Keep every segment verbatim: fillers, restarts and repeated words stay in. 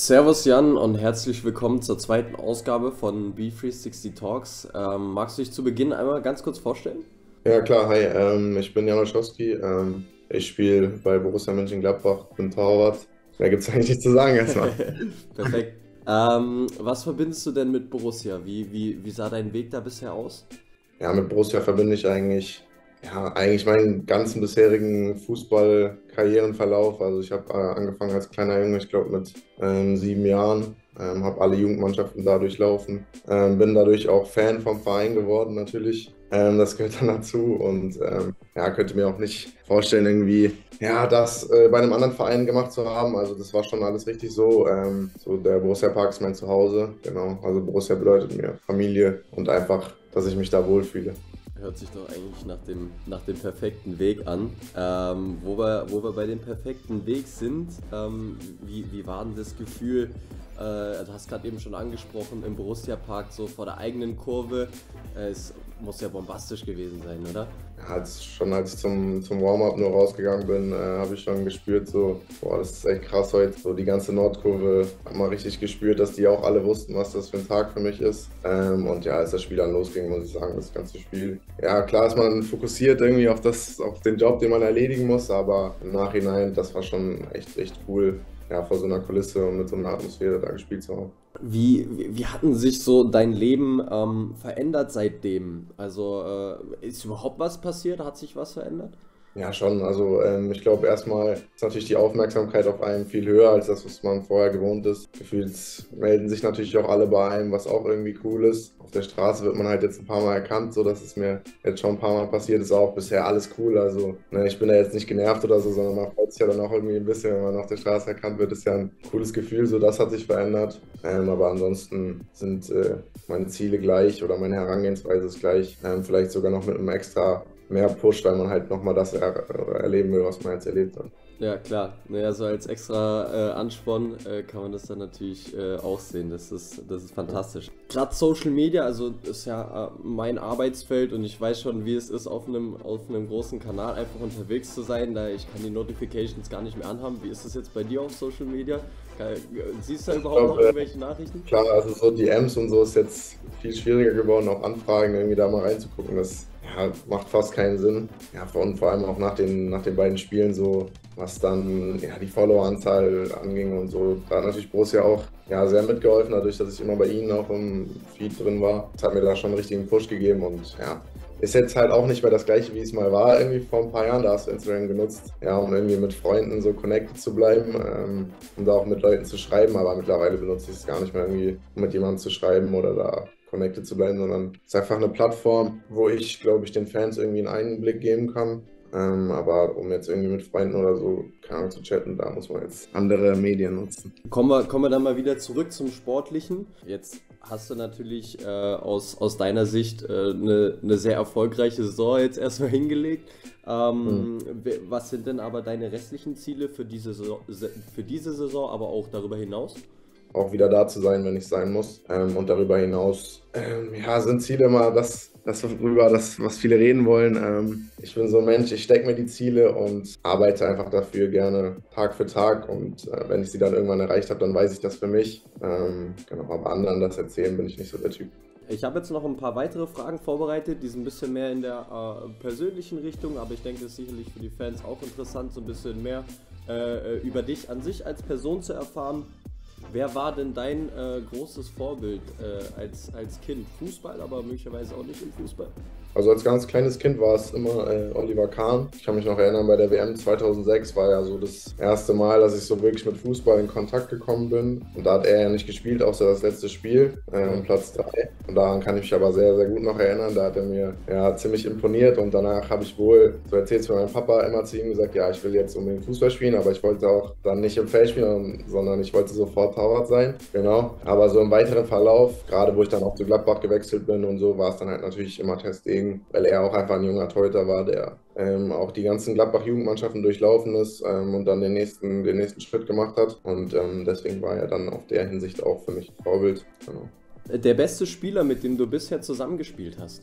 Servus Jan und herzlich willkommen zur zweiten Ausgabe von B dreihundertsechzig Talks. Ähm, magst du dich zu Beginn einmal ganz kurz vorstellen? Ja, klar, hi, ähm, ich bin Jan Olszewski, ähm, ich spiele bei Borussia Mönchengladbach, bin Torwart. Mehr gibt es eigentlich nicht zu sagen erstmal. Perfekt. Ähm, was verbindest du denn mit Borussia? Wie, wie, wie sah dein Weg da bisher aus? Ja, mit Borussia verbinde ich eigentlich, ja, eigentlich meinen ganzen bisherigen Fußball-Karrierenverlauf. Also ich habe äh, angefangen als kleiner Junge, ich glaube mit ähm, sieben Jahren, ähm, habe alle Jugendmannschaften da durchlaufen, ähm, bin dadurch auch Fan vom Verein geworden natürlich. Ähm, das gehört dann dazu und ähm, ja, könnte mir auch nicht vorstellen, irgendwie ja, das äh, bei einem anderen Verein gemacht zu haben. Also das war schon alles richtig so. Ähm, so der Borussia Park ist mein Zuhause, genau. Also Borussia bedeutet mir Familie und einfach, dass ich mich da wohlfühle. Hört sich doch eigentlich nach dem, nach dem perfekten Weg an. Ähm, wo wir, wo wir bei dem perfekten Weg sind, ähm, wie, wie war denn das Gefühl? Äh, du hast gerade eben schon angesprochen, im Borussia Park so vor der eigenen Kurve. Äh, es muss ja bombastisch gewesen sein, oder? Ja, als, schon als ich zum, zum Warm-up nur rausgegangen bin, äh, habe ich schon gespürt, so, boah, das ist echt krass heute. So die ganze Nordkurve hat man richtig gespürt, dass die auch alle wussten, was das für ein Tag für mich ist. Ähm, und ja, als das Spiel dann losging, muss ich sagen, das ganze Spiel. Ja, klar ist man fokussiert irgendwie auf das, auf den Job, den man erledigen muss, aber im Nachhinein, das war schon echt, echt cool, ja, vor so einer Kulisse und mit so einer Atmosphäre da gespielt zu haben. Wie, wie, wie hat denn sich so dein Leben ähm, verändert seitdem? Also äh, ist überhaupt was passiert? Hat sich was verändert? Ja, schon. Also ähm, ich glaube, erstmal ist natürlich die Aufmerksamkeit auf einen viel höher als das, was man vorher gewohnt ist. Gefühlt melden sich natürlich auch alle bei einem, was auch irgendwie cool ist. Auf der Straße wird man halt jetzt ein paar Mal erkannt, so dass es mir jetzt schon ein paar Mal passiert ist. Auch bisher alles cool. Also ne, ich bin da jetzt nicht genervt oder so, sondern man freut sich ja dann auch irgendwie ein bisschen, wenn man auf der Straße erkannt wird. Ist ja ein cooles Gefühl. So, das hat sich verändert. Ähm, aber ansonsten sind äh, meine Ziele gleich oder meine Herangehensweise ist gleich. Ähm, vielleicht sogar noch mit einem extra mehr pusht, weil man halt nochmal das er erleben will, was man jetzt erlebt hat. Ja, klar. Naja, so als extra äh, Ansporn äh, kann man das dann natürlich äh, auch sehen. Das ist, das ist fantastisch. Gerade Social Media, also ist ja äh, mein Arbeitsfeld und ich weiß schon, wie es ist, auf einem, auf einem großen Kanal einfach unterwegs zu sein, da ich kann die Notifications gar nicht mehr anhaben. Wie ist das jetzt bei dir auf Social Media? Kann, siehst du da Ich überhaupt noch glaube, äh, irgendwelche Nachrichten? klar, also so D Ms und so ist jetzt viel schwieriger geworden, auch Anfragen irgendwie da mal reinzugucken. Das ja, macht fast keinen Sinn. Ja, und vor allem auch nach den, nach den beiden Spielen so, was dann ja, die Followeranzahl anging und so. Da hat natürlich Borussia auch ja, sehr mitgeholfen, dadurch, dass ich immer bei ihnen auch im Feed drin war. Das hat mir da schon einen richtigen Push gegeben und ja, ist jetzt halt auch nicht mehr das gleiche, wie es mal war, irgendwie vor ein paar Jahren. Da hast du Instagram genutzt, ja, um irgendwie mit Freunden so connected zu bleiben, ähm, um da auch mit Leuten zu schreiben. Aber mittlerweile benutze ich es gar nicht mehr irgendwie, um mit jemandem zu schreiben oder da connected zu bleiben, sondern es ist einfach eine Plattform, wo ich, glaube ich, den Fans irgendwie einen Einblick geben kann. Ähm, aber um jetzt irgendwie mit Freunden oder so, keine Ahnung, zu chatten, da muss man jetzt andere Medien nutzen. Kommen wir, kommen wir dann mal wieder zurück zum Sportlichen. Jetzt hast du natürlich äh, aus, aus deiner Sicht äh, eine, eine sehr erfolgreiche Saison jetzt erstmal hingelegt. Hm. Ähm, we- was sind denn aber deine restlichen Ziele für diese Saison, se- für diese Saison, aber auch darüber hinaus? Auch wieder da zu sein, wenn ich sein muss. Ähm, und darüber hinaus, ähm, ja, sind Ziele immer das, das worüber das, was viele reden wollen. Ähm, ich bin so ein Mensch, ich stecke mir die Ziele und arbeite einfach dafür gerne Tag für Tag. Und äh, wenn ich sie dann irgendwann erreicht habe, dann weiß ich das für mich. Ähm, genau, aber anderen das erzählen, bin ich nicht so der Typ. Ich habe jetzt noch ein paar weitere Fragen vorbereitet, die sind ein bisschen mehr in der äh, persönlichen Richtung, aber ich denke, es ist sicherlich für die Fans auch interessant, so ein bisschen mehr äh, äh, über dich an sich als Person zu erfahren. Wer war denn dein äh, großes Vorbild äh, als, als Kind? Fußball, aber möglicherweise auch nicht im Fußball? Also als ganz kleines Kind war es immer äh, Oliver Kahn. Ich kann mich noch erinnern, bei der W M zweitausendsechs war ja so das erste Mal, dass ich so wirklich mit Fußball in Kontakt gekommen bin. Und da hat er ja nicht gespielt, außer das letzte Spiel, äh, um Platz drei. Und daran kann ich mich aber sehr, sehr gut noch erinnern. Da hat er mir ja, ziemlich imponiert und danach habe ich wohl, so erzählt es mir mein Papa, immer zu ihm gesagt, ja, ich will jetzt unbedingt Fußball spielen, aber ich wollte auch dann nicht im Feld spielen, sondern ich wollte sofort Torwart sein. Genau. Aber so im weiteren Verlauf, gerade wo ich dann auch zu Gladbach gewechselt bin und so, war es dann halt natürlich immer Ter Stegen, weil er auch einfach ein junger Torhüter war, der ähm, auch die ganzen Gladbach-Jugendmannschaften durchlaufen ist ähm, und dann den nächsten, den nächsten Schritt gemacht hat. Und ähm, deswegen war er dann auf der Hinsicht auch für mich ein Vorbild. Genau. Der beste Spieler, mit dem du bisher zusammengespielt hast?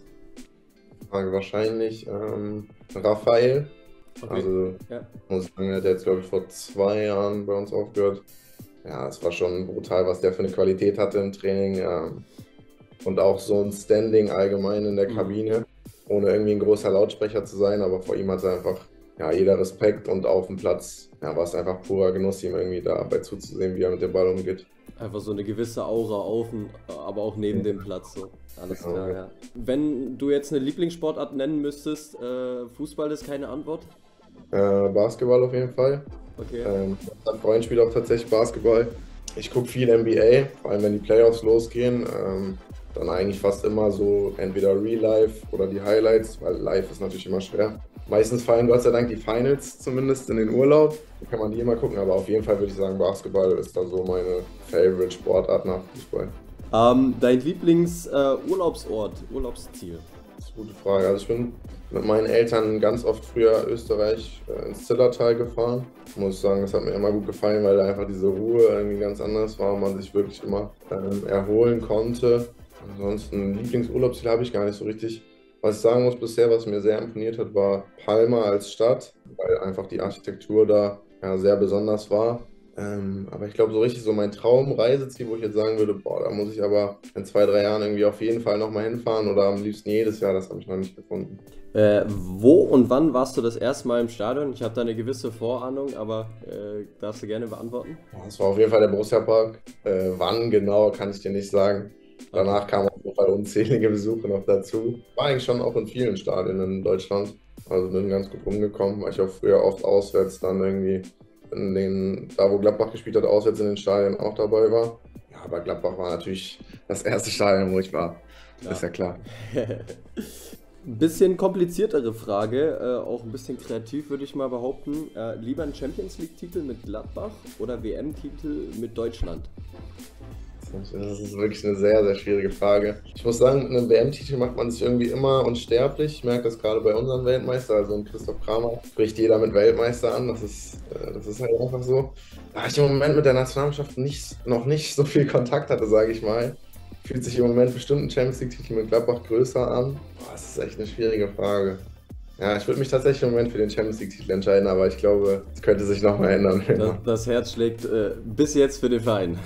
Frage wahrscheinlich ähm, Raphael. Okay. Also Ja. muss ich sagen, er hat jetzt, glaube ich, vor zwei Jahren bei uns aufgehört. ja, es war schon brutal, was der für eine Qualität hatte im Training. Ähm, und auch so ein Standing allgemein in der Mhm. Kabine, ohne irgendwie ein großer Lautsprecher zu sein, aber vor ihm hat es einfach ja, jeder Respekt und auf dem Platz ja, war es einfach purer Genuss, ihm irgendwie dabei zuzusehen, wie er mit dem Ball umgeht. Einfach so eine gewisse Aura auf, dem- aber auch neben dem Platz. So. Alles Genau, klar, ja. ja. Wenn du jetzt eine Lieblingssportart nennen müsstest, äh, Fußball ist keine Antwort? Äh, Basketball auf jeden Fall. Okay. Ähm, mein Freund spielt auch tatsächlich Basketball. Ich gucke viel N B A, vor allem wenn die Playoffs losgehen. Ähm, dann eigentlich fast immer so entweder Real Life oder die Highlights, weil Live ist natürlich immer schwer. Meistens fallen Gott sei Dank die Finals zumindest in den Urlaub. Da kann man die immer gucken, aber auf jeden Fall würde ich sagen, Basketball ist da so meine Favorite Sportart nach Fußball. Ähm, dein Lieblings-Urlaubsort, Urlaubsziel? Das ist eine gute Frage. Also ich bin mit meinen Eltern ganz oft früher Österreich äh, ins Zillertal gefahren. Ich muss sagen, das hat mir immer gut gefallen, weil da einfach diese Ruhe irgendwie ganz anders war und man sich wirklich immer ähm, erholen konnte. Ansonsten ein Lieblingsurlaubsziel habe ich gar nicht so richtig. Was ich sagen muss bisher, was mir sehr imponiert hat, war Palma als Stadt, weil einfach die Architektur da ja, sehr besonders war. Ähm, aber ich glaube, so richtig so mein Traumreiseziel, wo ich jetzt sagen würde, boah, da muss ich aber in zwei, drei Jahren irgendwie auf jeden Fall nochmal hinfahren oder am liebsten jedes Jahr, das habe ich noch nicht gefunden. Äh, wo und wann warst du das erste Mal im Stadion? Ich habe da eine gewisse Vorahnung, aber äh, darfst du gerne beantworten? Ja, das war auf jeden Fall der Borussia Park. Äh, wann genau, kann ich dir nicht sagen. Danach kamen auf jeden Fall unzählige Besuche noch dazu. War eigentlich schon auch in vielen Stadien in Deutschland. Also bin ganz gut rumgekommen, weil ich auch früher oft auswärts dann irgendwie in den, da wo Gladbach gespielt hat, auswärts in den Stadien auch dabei war. Ja, aber Gladbach war natürlich das erste Stadion, wo ich war. Klar. Ist ja klar. Bisschen kompliziertere Frage, äh, auch ein bisschen kreativ würde ich mal behaupten. Äh, lieber ein Champions League-Titel mit Gladbach oder W M-Titel mit Deutschland? Das ist wirklich eine sehr, sehr schwierige Frage. Ich muss sagen, einen W M-Titel macht man sich irgendwie immer unsterblich. Ich merke das gerade bei unseren Weltmeister, also in Christoph Kramer, spricht jeder mit Weltmeister an. Das ist, äh, das ist halt einfach so. Da ich im Moment mit der Nationalmannschaft nicht, noch nicht so viel Kontakt hatte, sage ich mal, fühlt sich im Moment bestimmt ein Champions League-Titel mit Gladbach größer an. Boah, das ist echt eine schwierige Frage. Ja, ich würde mich tatsächlich im Moment für den Champions League-Titel entscheiden, aber ich glaube, es könnte sich nochmal ändern. Das, das Herz schlägt äh, bis jetzt für den Verein.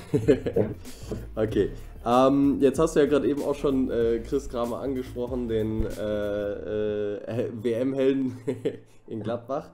Okay. Ähm, jetzt hast du ja gerade eben auch schon äh, Chris Kramer angesprochen, den äh, äh, W M-Helden in Gladbach.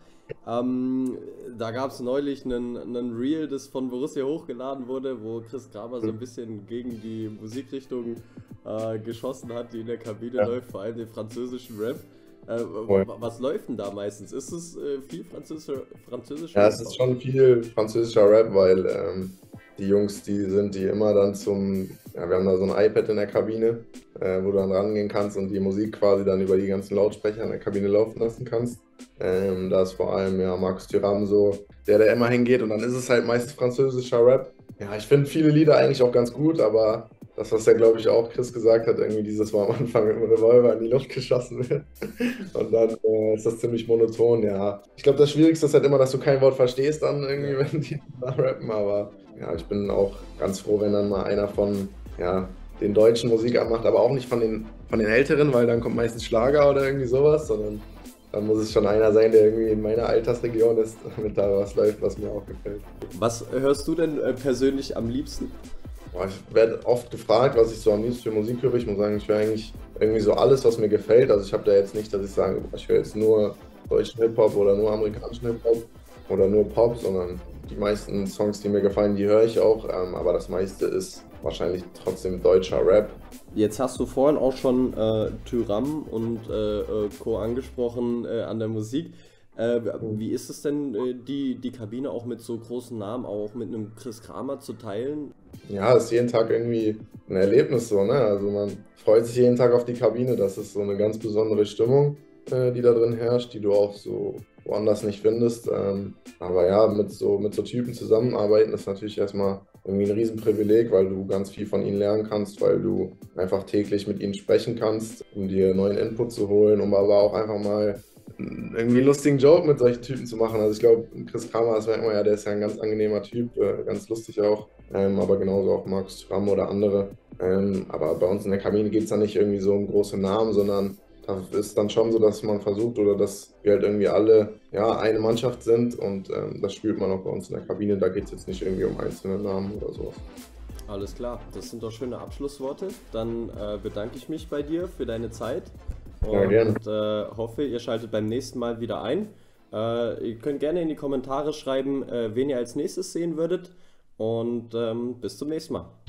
Ähm, da gab es neulich einen, einen Reel, das von Borussia hochgeladen wurde, wo Chris Kramer so ein bisschen gegen die Musikrichtung äh, geschossen hat, die in der Kabine Ja. läuft, vor allem den französischen Rap. Äh, Voll. was läuft denn da meistens? Ist es äh, viel französischer, französischer Ja, Rap? es ist schon viel französischer Rap, weil ähm, die Jungs, die sind die immer dann zum, ja, wir haben da so ein iPad in der Kabine, äh, wo du dann rangehen kannst und die Musik quasi dann über die ganzen Lautsprecher in der Kabine laufen lassen kannst. Ähm, da ist vor allem ja Markus Thuram so, der da immer hingeht und dann ist es halt meistens französischer Rap. Ja, ich finde viele Lieder eigentlich auch ganz gut, aber das, was ja, glaube ich, auch Chris gesagt hat, irgendwie dieses Mal am Anfang mit dem Revolver in die Luft geschossen wird. Und dann äh, ist das ziemlich monoton, ja. Ich glaube, das Schwierigste ist halt immer, dass du kein Wort verstehst dann irgendwie, wenn die da rappen. Aber ja, ich bin auch ganz froh, wenn dann mal einer von ja, den deutschen Musik macht, aber auch nicht von den, von den Älteren, weil dann kommt meistens Schlager oder irgendwie sowas, sondern dann muss es schon einer sein, der irgendwie in meiner Altersregion ist, damit da was läuft, was mir auch gefällt. Was hörst du denn äh, persönlich am liebsten? Boah, ich werde oft gefragt, was ich so am liebsten für Musik höre. Ich muss sagen, ich höre eigentlich irgendwie so alles, was mir gefällt. Also ich habe da jetzt nicht, dass ich sage, ich höre jetzt nur deutschen Hip-Hop oder nur amerikanischen Hip-Hop oder nur Pop, sondern die meisten Songs, die mir gefallen, die höre ich auch. Ähm, aber das meiste ist wahrscheinlich trotzdem deutscher Rap. Jetzt hast du vorhin auch schon äh, Thuram und äh, äh, Co. angesprochen äh, an der Musik. Äh, wie ist es denn, äh, die, die Kabine auch mit so großen Namen, auch mit einem Chris Kramer zu teilen? Ja, ist jeden Tag irgendwie ein Erlebnis so, ne? Also man freut sich jeden Tag auf die Kabine. Das ist so eine ganz besondere Stimmung, äh, die da drin herrscht, die du auch so woanders nicht findest. Ähm, aber ja, mit so, mit so Typen zusammenarbeiten ist natürlich erstmal irgendwie ein Riesenprivileg, weil du ganz viel von ihnen lernen kannst, weil du einfach täglich mit ihnen sprechen kannst, um dir neuen Input zu holen, um aber auch einfach mal irgendwie einen lustigen Joke mit solchen Typen zu machen. Also ich glaube, Chris Kramer, das merkt man ja, der ist ja ein ganz angenehmer Typ, äh, ganz lustig auch, ähm, aber genauso auch Markus Thuram oder andere. Ähm, aber bei uns in der Kabine geht es da nicht irgendwie so um große Namen, sondern das ist dann schon so, dass man versucht oder dass wir halt irgendwie alle ja, eine Mannschaft sind und ähm, das spürt man auch bei uns in der Kabine. Da geht es jetzt nicht irgendwie um einzelne Namen oder sowas. Alles klar, das sind doch schöne Abschlussworte. Dann äh, bedanke ich mich bei dir für deine Zeit Ja, gerne. und äh, hoffe, ihr schaltet beim nächsten Mal wieder ein. Äh, ihr könnt gerne in die Kommentare schreiben, äh, wen ihr als nächstes sehen würdet und ähm, bis zum nächsten Mal.